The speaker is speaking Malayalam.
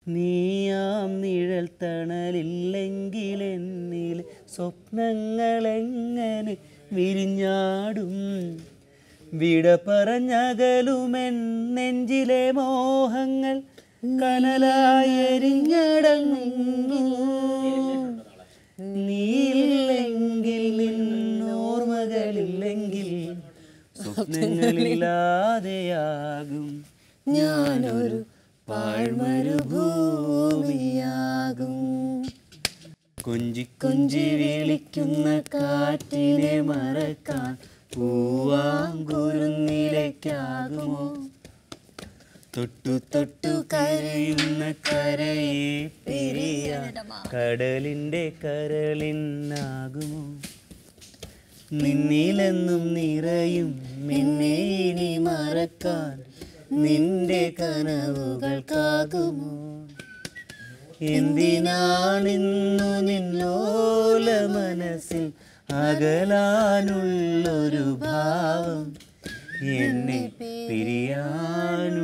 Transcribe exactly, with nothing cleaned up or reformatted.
നീയാം നിഴൽ തണലില്ലെങ്കിൽ എന്നിൽ സ്വപ്നങ്ങളെങ്ങനെ വിരിഞ്ഞാടും വിട പറഞ്ഞകലുമെൻ നെഞ്ചിലെ മോഹങ്ങൾ കനലായി എരിഞ്ഞടങ്ങുന്നു നീയില്ലെങ്കിൽ നിന്നോർമകളില്ലെങ്കിൽ സ്വപ്നങ്ങളില്ലാതെയാകും ഞാനൊരു പാഴ്മരുഭൂമിയാകും കൊഞ്ചി കൊഞ്ചി വിളിക്കുന്ന കാറ്റിനെ മറക്കാൻ പൂവാങ്കുരുന്നിലേക്കാകുമോ തൊട്ടു തൊട്ടു കരയുന്ന കരയെ പിരിയാൻ കടലിൻ്റെ കരളിനാകുമോ നിന്നിലെന്നും നിറയും എന്നെ ഇനി മറക്കാൻ നിന്റെ കനവുകൾക്കാകുമോ എന്തിനാണിന്നു നിന്നോല മനസ്സിൽ അകലാനുള്ളൊരു ഭാവം എന്നെ പിരിയാൻ